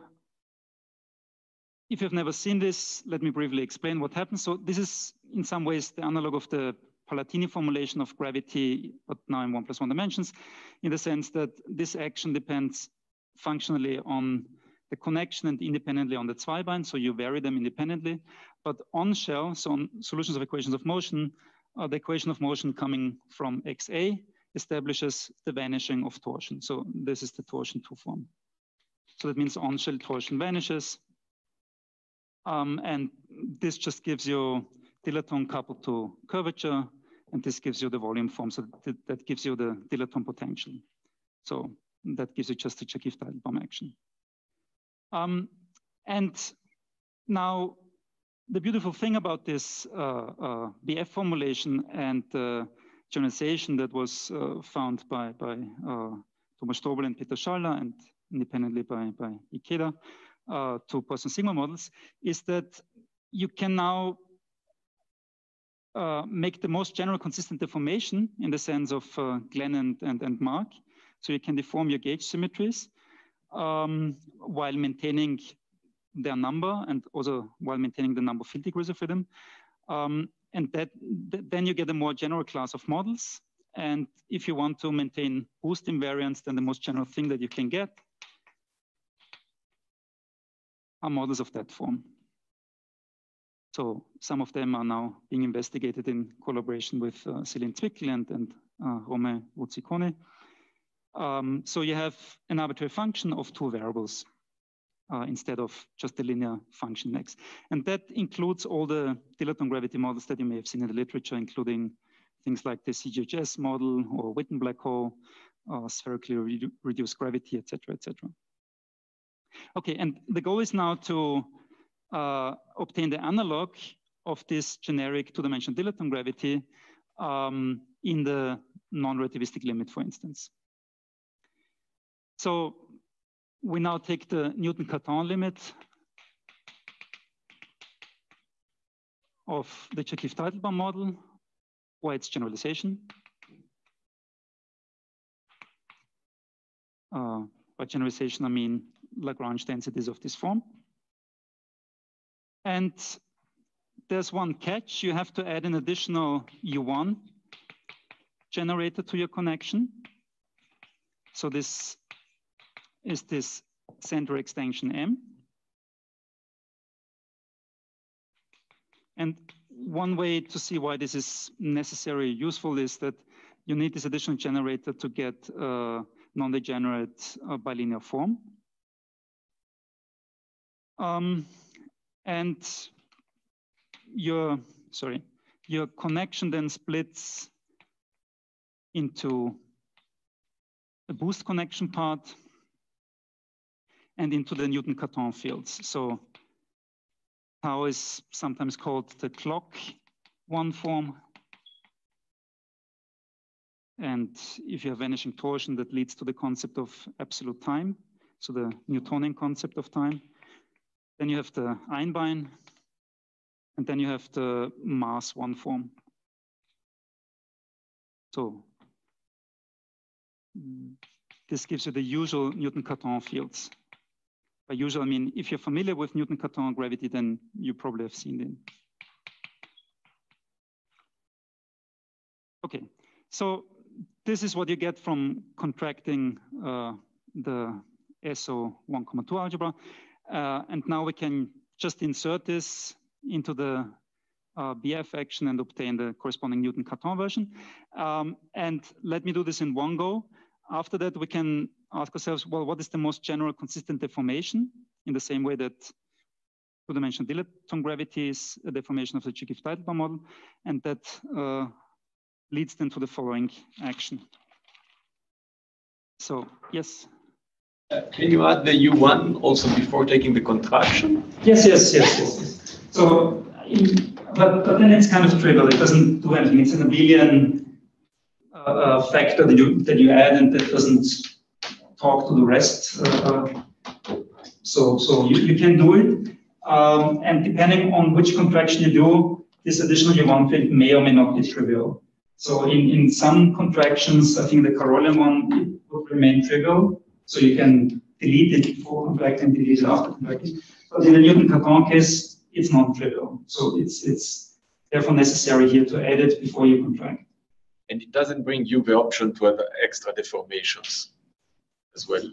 if you've never seen this, let me briefly explain what happens. So this is in some ways the analog of the Palatini formulation of gravity, but now in one plus one dimensions, in the sense that this action depends functionally on the connection and independently on the Zweibein, so you vary them independently. But on shell, so on solutions of equations of motion, uh, the equation of motion coming from X A establishes the vanishing of torsion. So this is the torsion two form. So that means on shell torsion vanishes. Um, and this just gives you dilaton coupled to curvature, and this gives you the volume form. So that, that gives you the dilaton potential. So that gives you just the Chakif-Teitelbaum action. Um, and now the beautiful thing about this uh, uh, B F formulation and uh, generalization that was uh, found by, by uh, Thomas Strobel and Peter Schaller and independently by, by Ikeda uh, to Poisson sigma models is that you can now uh, make the most general consistent deformation in the sense of uh, Glenn and, and, and Mark. So you can deform your gauge symmetries um, while maintaining their number and also while maintaining the number of field degrees of freedom. Um, and that, th then you get a more general class of models. And if you want to maintain boost invariance, then the most general thing that you can get are models of that form. So some of them are now being investigated in collaboration with uh, Céline Zwickel and, and uh, Rome Ruzziconi. Um, so you have an arbitrary function of two variables uh, instead of just a linear function x. And that includes all the dilaton gravity models that you may have seen in the literature, including things like the C G H S model or Witten black hole, uh, spherically re reduced gravity, et cetera, et cetera. Okay, and the goal is now to uh, obtain the analog of this generic two-dimensional dilaton gravity um, in the non-relativistic limit, for instance. So we now take the Newton-Cartan limit of the Chakif-Teitelbaum model or its generalization. Uh, by generalization, I mean Lagrange densities of this form. And there's one catch. You have to add an additional U one generator to your connection. So this is this center extension M. And one way to see why this is necessary, useful, is that you need this additional generator to get a non-degenerate uh, bilinear form. Um, and your, sorry, your connection then splits into a boost connection part and into the Newton-Cartan fields. So tau is sometimes called the clock one form. And if you have vanishing torsion, that leads to the concept of absolute time, so the Newtonian concept of time. Then you have the Einbein, and then you have the mass one form. So this gives you the usual Newton-Cartan fields. By usual, I mean, if you're familiar with Newton-Cartan gravity, then you probably have seen them. Okay, so this is what you get from contracting uh, the S O one comma two algebra. Uh, and now we can just insert this into the uh, B F action and obtain the corresponding Newton-Cartan version. Um, and let me do this in one go. After that, we can ask ourselves, well, what is the most general consistent deformation? In the same way that two-dimensional dilaton gravity is a deformation of the Chekov-Teitelbaum model. And that uh, leads then to the following action. So, yes? Uh, can you add the U one also before taking the contraction? Yes, yes, yes, yes. yes. So, in, but, but then it's kind of trivial. It doesn't do anything. It's an abelian uh, factor that you, that you add, and that doesn't talk to the rest. Uh, so so you, you can do it. Um, and depending on which contraction you do, this additional U one field may or may not be trivial. So in, in some contractions, I think the Carolean one it would remain trivial. So you can delete it before contracting, delete it after contracting. But in the Newton-Cartan case, it's non-trivial. So it's it's therefore necessary here to add it before you contract. And it doesn't bring you the option to have extra deformations as well.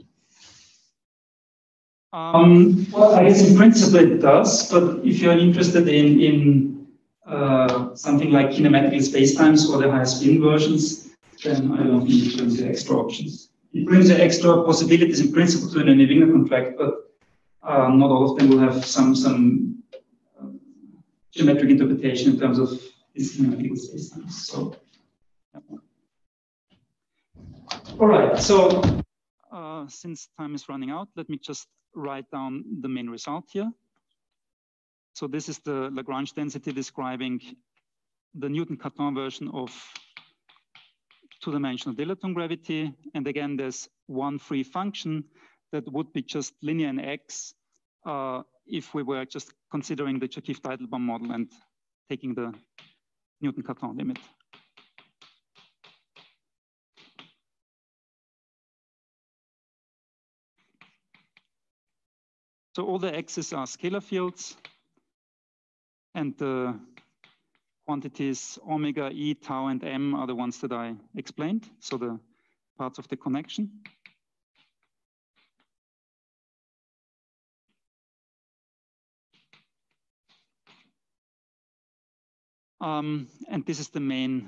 Um, well, I guess in principle it does, but if you're interested in, in uh, something like kinematical spacetimes or the higher spin versions, then I don't think it brings you extra options. It brings you extra possibilities in principle to an Wigner contract, but uh, not all of them will have some, some uh, geometric interpretation in terms of these kinematical spacetimes. So, yeah. All right, so uh, since time is running out, let me just write down the main result here. So this is the Lagrange density describing the Newton-Cartan version of two-dimensional dilaton gravity. And again, there's one free function that would be just linear in X uh, if we were just considering the Chekov-Teitelbaum model and taking the Newton-Cartan limit. So all the X's are scalar fields, and the quantities omega, E, tau, and M are the ones that I explained, so the parts of the connection. Um, and this is the main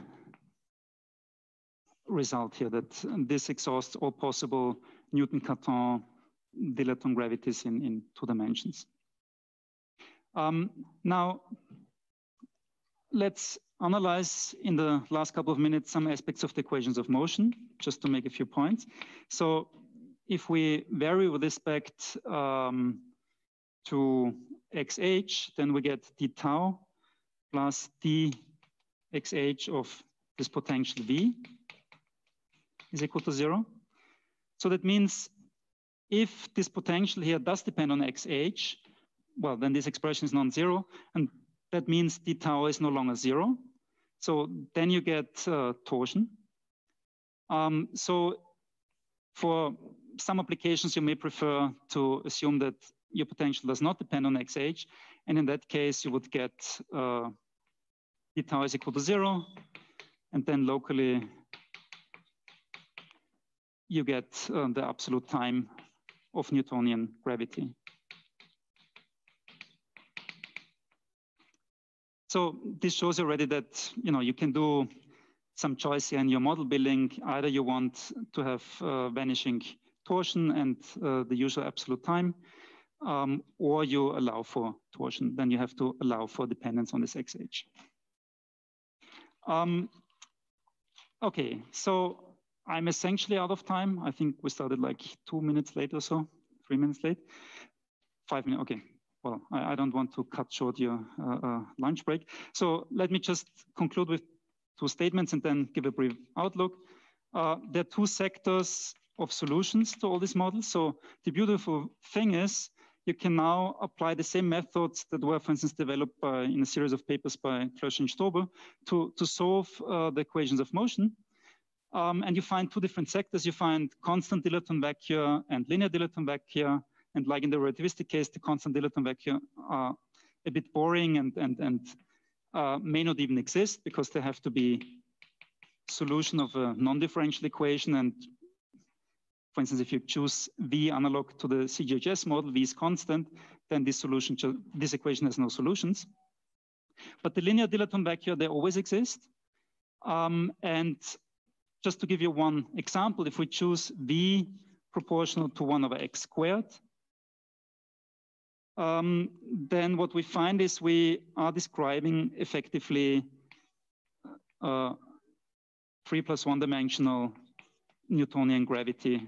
result here, that this exhausts all possible Newton-Cartan dilaton gravities in, in two dimensions. Um, now, let's analyze in the last couple of minutes some aspects of the equations of motion, just to make a few points. So if we vary with respect um, to xh, then we get d tau plus dxh of this potential v is equal to zero. So that means if this potential here does depend on xh, well, then this expression is non-zero, and that means d tau is no longer zero. So then you get uh, torsion. Um, so for some applications, you may prefer to assume that your potential does not depend on xh, and in that case, you would get uh, d tau is equal to zero, and then locally, you get uh, the absolute time of Newtonian gravity. So this shows already that you know you can do some choice here in your model building. Either you want to have uh, vanishing torsion and uh, the usual absolute time, um, or you allow for torsion. Then you have to allow for dependence on this xh. Um, okay, so I'm essentially out of time. I think we started like two minutes late or so, three minutes late, five minutes, okay. Well, I, I don't want to cut short your uh, uh, lunch break. So let me just conclude with two statements and then give a brief outlook. uh, there are two sectors of solutions to all these models. So the beautiful thing is you can now apply the same methods that were, for instance, developed by, in a series of papers by Klösch and Strobel to, to solve uh, the equations of motion. Um, and you find two different sectors. You find constant dilaton vector and linear dilaton vector. And like in the relativistic case, the constant dilaton vector are a bit boring and, and, and uh, may not even exist because they have to be solution of a non-differential equation. And for instance, if you choose V analog to the C G H S model, V is constant, then this solution, this equation has no solutions. But the linear dilaton vector, they always exist. Um, and just to give you one example, if we choose V proportional to one over x squared, um, then what we find is we are describing effectively uh, three plus one dimensional Newtonian gravity,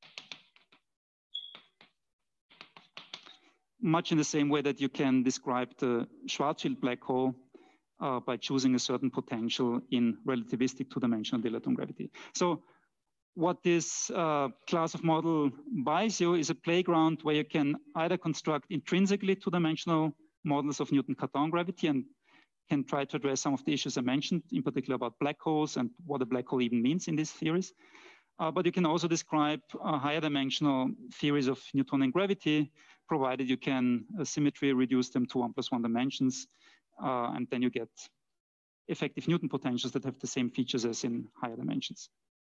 much in the same way that you can describe the Schwarzschild black hole uh, by choosing a certain potential in relativistic two-dimensional dilaton gravity. So what this uh, class of model buys you is a playground where you can either construct intrinsically two-dimensional models of Newton-Cartan gravity and can try to address some of the issues I mentioned, in particular about black holes and what a black hole even means in these theories. Uh, but you can also describe uh, higher dimensional theories of Newtonian gravity, provided you can uh, symmetry reduce them to one plus one dimensions, uh, and then you get effective Newton potentials that have the same features as in higher dimensions.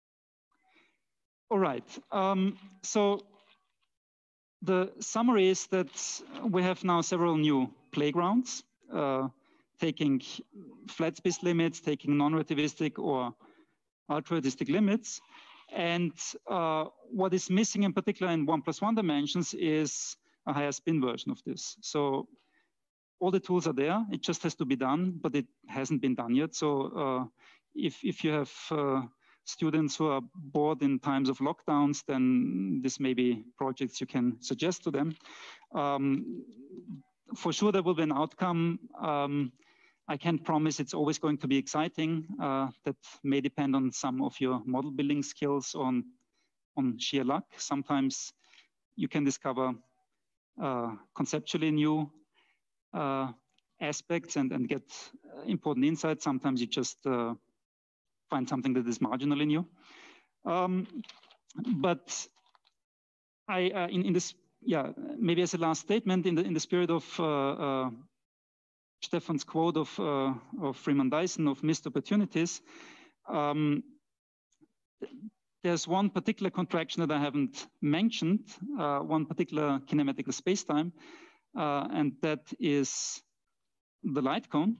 All right, um, so the summary is that we have now several new playgrounds, uh, taking flat space limits, taking non-relativistic or ultra-relativistic limits. And uh, what is missing in particular in one plus one dimensions is a higher spin version of this. So all the tools are there, it just has to be done, but it hasn't been done yet. So uh, if, if you have uh, students who are bored in times of lockdowns, then this may be projects you can suggest to them. Um, for sure there will be an outcome. Um, I can't promise it's always going to be exciting. Uh, that may depend on some of your model building skills, on, on sheer luck. Sometimes you can discover uh, conceptually new uh, aspects and, and get important insights. Sometimes you just uh, find something that is marginally new. Um, but I, uh, in, in this, yeah, maybe as a last statement, in the, in the spirit of uh, uh, Stefan's quote of, uh, of Freeman Dyson of missed opportunities, um, there's one particular contraction that I haven't mentioned, uh, one particular kinematical spacetime, uh, and that is the light cone,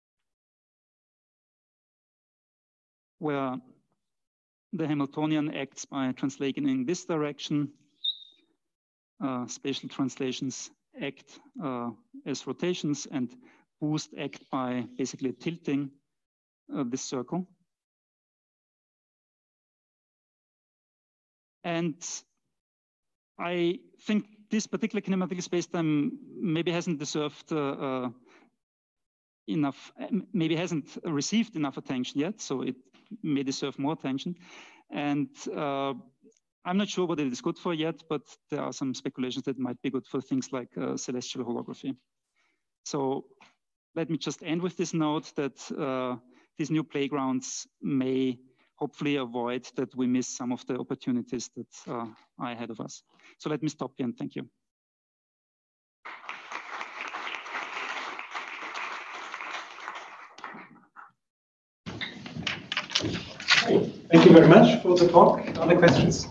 where the Hamiltonian acts by translating in this direction, uh, spatial translations act uh, as rotations, and boost act by basically tilting uh, this circle. And I think this particular kinematic spacetime maybe hasn't deserved uh, uh, enough, maybe hasn't received enough attention yet, so it may deserve more attention. And uh, I'm not sure what it is good for yet, but there are some speculations that it might be good for things like uh, celestial holography. So let me just end with this note that uh, these new playgrounds may hopefully avoid that we miss some of the opportunities that uh, are ahead of us. So let me stop here and thank you. Thank you very much for the talk. Other questions?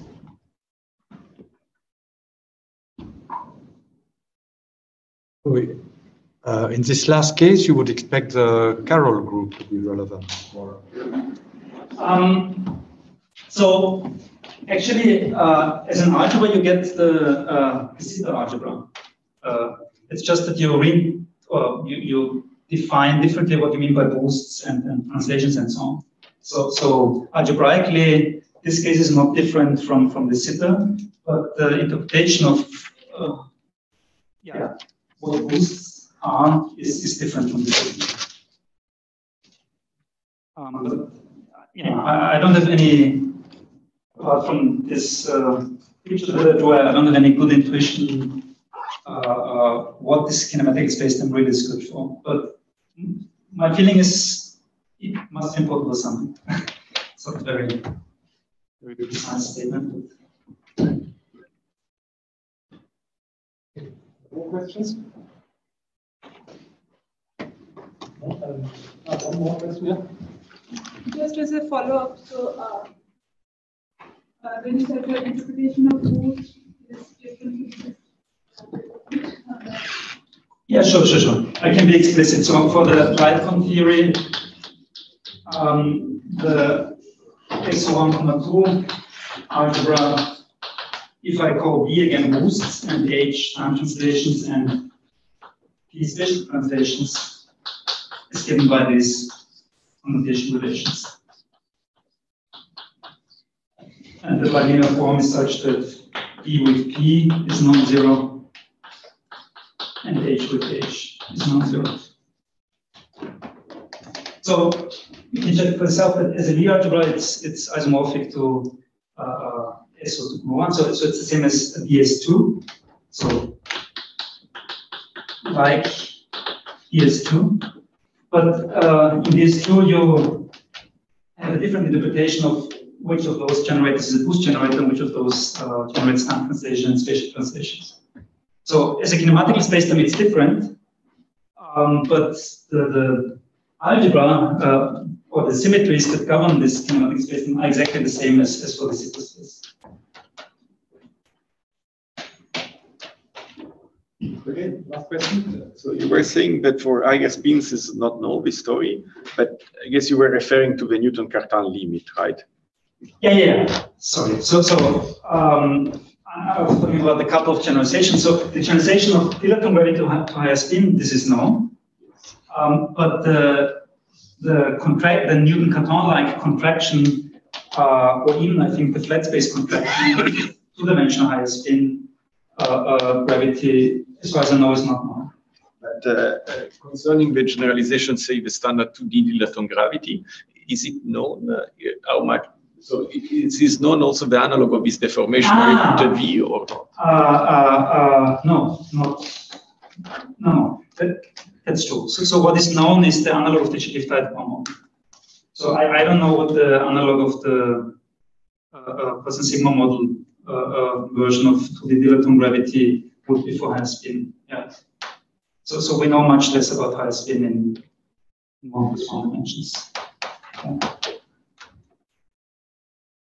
Uh, in this last case, you would expect the Carroll group to be relevant. Or... Um, so actually, uh, as an algebra, you get the uh, Cassiter algebra. Uh, it's just that you read, or you, you define differently what you mean by boosts and, and translations and so on. So, so algebraically, this case is not different from, from the Sitter, but the interpretation of uh, yeah, what boosts are is, is different from the Sitter. Um, but, you know, I, I don't have any apart from this uh, picture that I drew, I don't have any good intuition uh, uh, what this kinematic spacetime really is good for. But my feeling is it must be important for something. It's not a very, very precise statement. More questions? Um, uh, one more question, yeah. Just as a follow-up, so uh, uh, when you said your interpretation of mood is different. Uh, Yeah, sure, sure, sure. I can be explicit. So for the light cone theory, um, the x one comma two algebra, if I call B again boosts and H time translations and P spatial translations, is given by these connotation relations. And the linear form is such that B with P is non-zero and H with H is non-zero. So you can check for yourself that as a Lie algebra, it's it's isomorphic to uh, S O two one, so, so it's the same as B S two. So like B S two, but uh, in B S two you have a different interpretation of which of those generators is a boost generator and which of those uh, generates time translation and spatial translations. So as a kinematic spacetime, it's different, um, but the, the algebra uh, or the symmetries that govern this kinematic spacetime are exactly the same as, as for the Zipper space. Okay, last question. So you were saying that for higher spins is not null, this story, but I guess you were referring to the Newton-Cartan limit, right? Yeah, yeah, yeah. Sorry. So, so um, I was talking about the couple of generalizations. So the generalization of dilaton gravity to, to higher spin, this is known. Um, but the the contract, the Newton-Cartan-like contraction, uh, or even I think the flat space contraction, two-dimensional higher spin uh, uh, gravity, as far as I know, is not known. But uh, uh, concerning the generalization, say the standard two D dilaton gravity, is it known uh, how much? So it, it is known also the analog of this deformation Ah. repeated V or not? Uh, uh, uh, no, not, no, that, that's true. So, so what is known is the analog of the Chebyshev model. So I, I don't know what the analog of the uh, uh, Poisson sigma model uh, uh, version of two D dilaton gravity would be for high spin. Yeah. So, so we know much less about high spin in one plus one dimensions. Yeah.